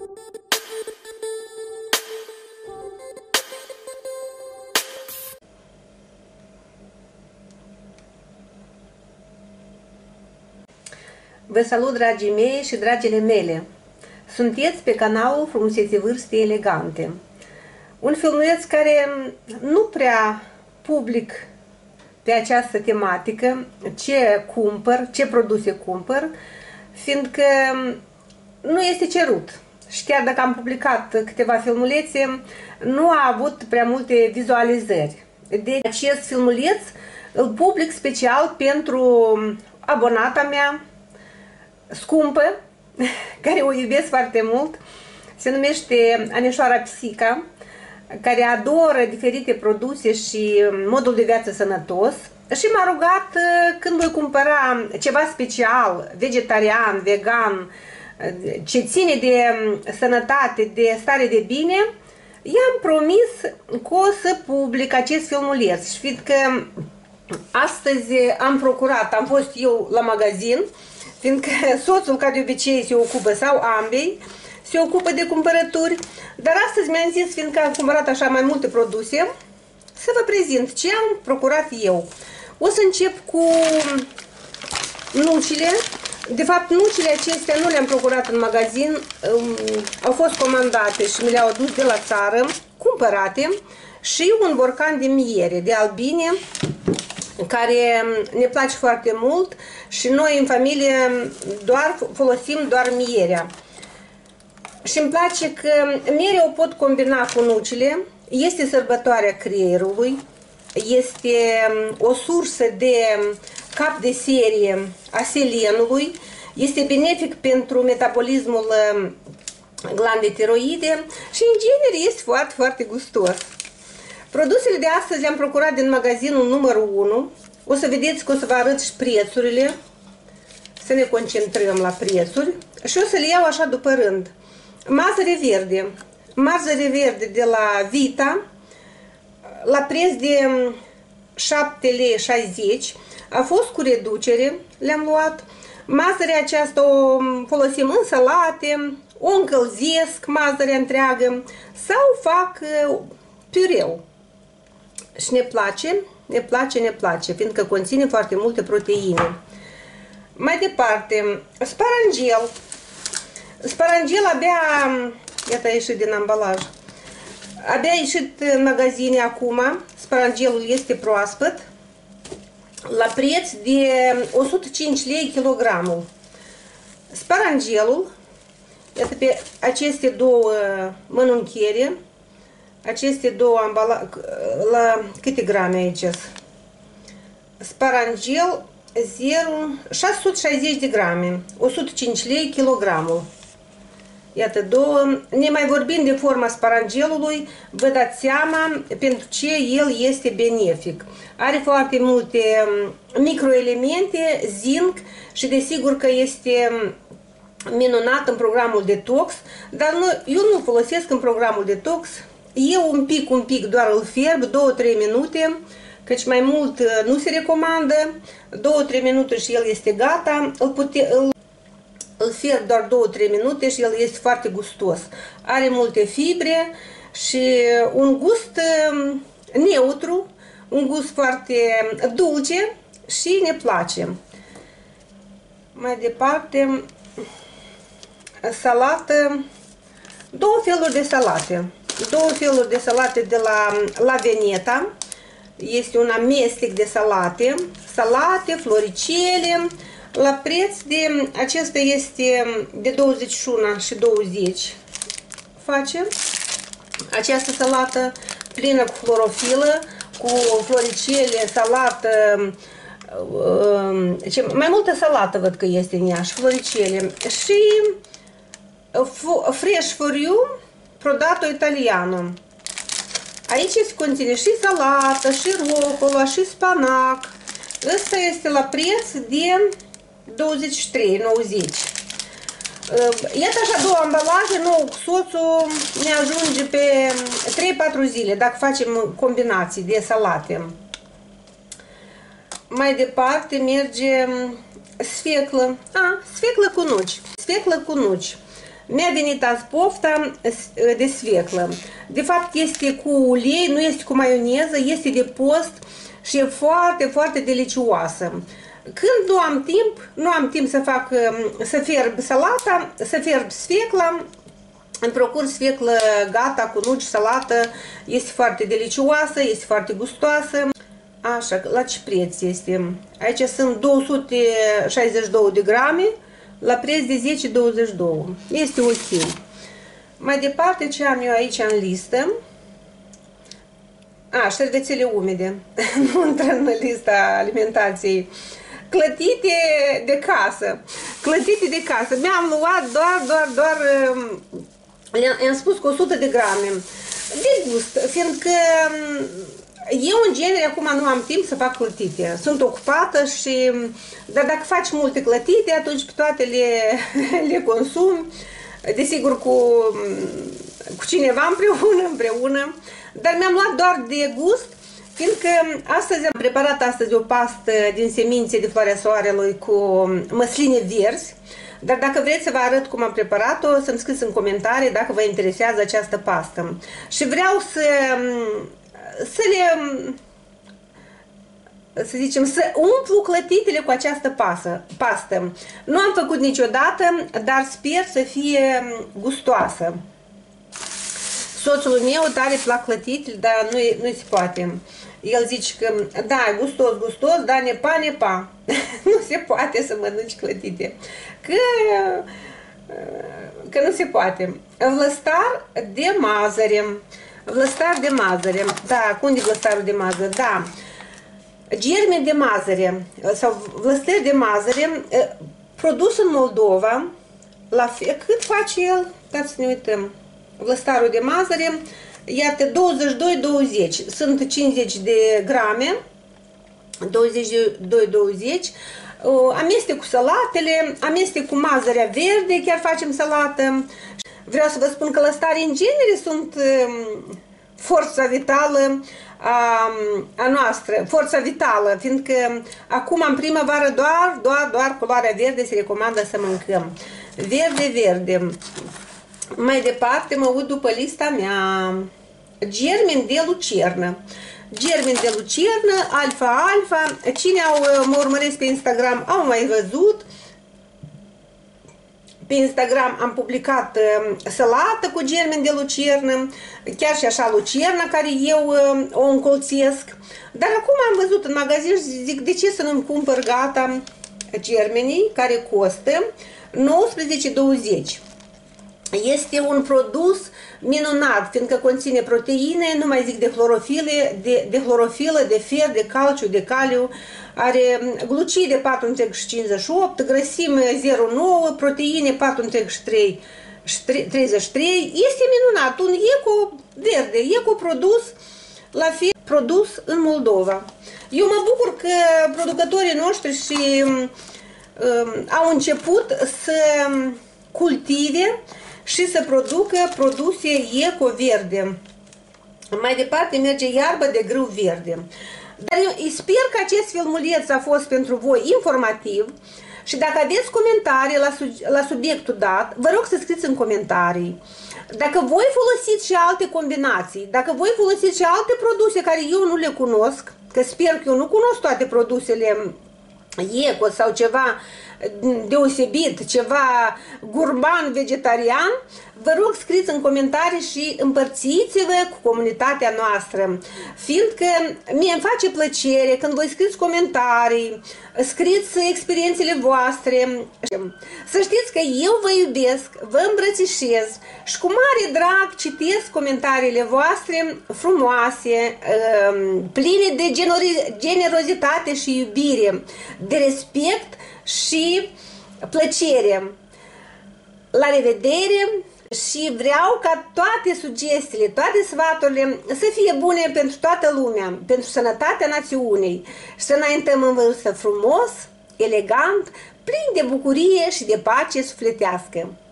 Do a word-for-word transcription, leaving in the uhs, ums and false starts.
Vă salut, dragii mei și dragile mele! Sunteți pe canalul Frumusețe Vârste Elegante. Un filmuleț care nu prea public pe această tematică, ce cumpăr, ce produse cumpăr, fiindcă nu este cerut. Și chiar dacă am publicat câteva filmulețe, nu a avut prea multe vizualizări. Deci acest filmuleț îl public special pentru abonata mea scumpă, care o iubesc foarte mult. Se numește Anișoara Psica, care adoră diferite produse și modul de viață sănătos și m-a rugat, când voi cumpăra ceva special, vegetarian, vegan, ce ține de sănătate, de stare de bine, i-am promis că o să public acest filmuleț. Și fiindcă astăzi am procurat, am fost eu la magazin, fiindcă soțul, ca de obicei, se ocupă, sau ambei, se ocupă de cumpărături, dar astăzi mi-am zis, fiindcă am cumpărat așa mai multe produse, să vă prezint ce am procurat eu. O să încep cu nucile. De fapt, nucile acestea nu le-am procurat în magazin, au fost comandate și mi le-au adus de la țară, cumpărate, și un borcan de miere, de albine, care ne place foarte mult și noi în familie doar folosim doar mierea. Și îmi place că mierea o pot combina cu nucile, este sărbătoarea creierului, este o sursă de cap de serie a selenului, este benefic pentru metabolismul glandei tiroide și în genere este foarte, foarte gustos. Produsele de astăzi le-am procurat din magazinul numărul unu. O să vedeți că o să vă arăt și prețurile. Să ne concentrăm la prețuri. Și o să le iau așa după rând. Mazăre verde. Mazăre verde de la Vita, la preț de șapte lei șaizeci. A fost cu reducere, le-am luat. Mazărea aceasta o folosim în salate, o încălzesc, mazărea întreagă, sau fac piureu. Și ne place, ne place, ne place, fiindcă conține foarte multe proteine. Mai departe, sparangel. Sparangel abia, iată, a ieșit din ambalaj. Abia a ieșit în magazine acum, sparangelul este proaspăt, la preț de o sută cinci lei kilogramul. Sparangelul, iată, pe aceste două mănunchiere, aceste două ambalaje, la câte grame aici? Sparangel șase sute șaizeci de grame, o sută cinci lei kilogramul. Iată două. Ne mai vorbim de forma sparangelului, vă dați seama pentru ce el este benefic. Are foarte multe microelemente, zinc și desigur că este minunat în programul detox, dar nu, eu nu folosesc în programul detox. Eu un pic, un pic doar îl fierb, două trei minute, căci mai mult nu se recomandă, două trei minute și el este gata, îl, pute, îl, îl fierb doar două trei minute și el este foarte gustos. Are multe fibre și un gust neutru, un gust foarte dulce și ne place. Mai departe, salată, două feluri de salate. Două feluri de salate de la La Veneta. Este un amestec de salate. Salate, floricele. La preț de, acesta este de douăzeci și unu și douăzeci. Face această salată plină cu clorofilă, cu floricele, salată, mai multă salată văd că este în ea și floricele. Și Fresh for You, Prodato Italiano. Aici se conține și salată, și rucola, și spanac. Ăsta este la preț de douăzeci și trei nouăzeci. Iată așa două ambalaje, nou cu soțul ne ajunge pe trei patru zile, dacă facem combinații de salate. Mai departe merge sfeclă. A, sfeclă cu nuci. Sfeclă cu nuci. Mi-a venit azi pofta de sfeclă. De fapt este cu ulei, nu este cu maioneză, este de post și e foarte, foarte delicioasă. Când nu am timp, nu am timp să fac, să fierb salata, să fierb sfecla, îmi procur sfeclă gata cu nuci, salată, este foarte delicioasă, este foarte gustoasă. Așa, la ce preț este? Aici sunt două sute șaizeci și două de grame, la preț de zece douăzeci și doi. Este ok. Mai departe, ce am eu aici în listă? A, șervețele umede. Nu intră în lista alimentației. Clătite de casă. Clătite de casă. Mi-am luat doar, doar, doar... I-am spus cu o sută de grame. De gust, fiindcă eu, în genere, acum nu am timp să fac clătite. Sunt ocupată și... Dar dacă faci multe clătite, atunci pe toate le, le consumi. Desigur, cu, cu cineva împreună, împreună. Dar mi-am luat doar de gust, fiindcă astăzi am preparat astăzi o pastă din semințe de floarea soarelui cu măsline verzi. Dar dacă vreți să vă arăt cum am preparat-o, să-mi scrieți în comentarii dacă vă interesează această pastă. Și vreau să, să le, să zicem, să umplu clătitele cu această pasă, pastă. Nu am făcut niciodată, dar sper să fie gustoasă. Soțul meu tare plac clătitele, dar nu, nu se poate. El zice că, da, gustos, gustos, dar nepa, nepa. Nu se poate să mănânci clătite. Că, că nu se poate. Vlăstar de mazăre. Vlăstar de mazăre. Da, unde e vlăstarul de mazăre? Da. Germe de mazăre sau vlăstări de mazăre produs în Moldova. La fel, cât face el? Dați să ne uităm. Vlăstarul de mazăre, iată, douăzeci și doi douăzeci, sunt cincizeci de grame, douăzeci și doi douăzeci, amestec cu salatele, amestec cu mazărea verde, chiar facem salată. Vreau să vă spun că lăstarii în genere sunt forța vitală a, a noastră, forța vitală, fiindcă acum în primăvară doar, doar, doar culoarea verde se recomandă să mâncăm. Verde, verde. Mai departe mă uit după lista mea. Germen de lucernă. Germen de lucernă, alfa, alfa. Cine au, mă urmăresc pe Instagram au mai văzut. Pe Instagram am publicat uh, salată cu germen de lucernă, chiar și așa lucerna care eu uh, o încolțesc. Dar acum am văzut în magazin și zic, de ce să nu-mi cumpăr gata germenii care costă nouăsprezece douăzeci. Este un produs minunat, fiindcă conține proteine, nu mai zic de clorofile, de, de clorofilă, de fer, de calciu, de caliu, are glucide patru virgulă cincizeci și opt, grăsime zero virgulă nouă, proteine patru virgulă treizeci și trei. Este minunat, un eco verde, eco produs, la fel produs în Moldova. Eu mă bucur că producătorii noștri și um, au început să cultive și să producă produse eco-verde. Mai departe merge iarbă de grâu verde. Dar eu sper că acest filmuleț a fost pentru voi informativ și dacă aveți comentarii la, la subiectul dat, vă rog să scrieți în comentarii. Dacă voi folosiți și alte combinații, dacă voi folosiți și alte produse care eu nu le cunosc, că sper că eu nu cunosc toate produsele eco sau ceva deosebit, ceva gurman vegetarian, vă rog scrieți în comentarii și împărțiți-vă cu comunitatea noastră, fiindcă mie îmi face plăcere când voi scrieți comentarii, scrieți experiențele voastre. Să știți că eu vă iubesc, vă îmbrățișez și cu mare drag citesc comentariile voastre frumoase, pline de generozitate și iubire, de respect și plăcere. La revedere și vreau ca toate sugestiile, toate sfaturile să fie bune pentru toată lumea, pentru sănătatea națiunii și să înaintăm în vârstă frumos, elegant, plin de bucurie și de pace sufletească.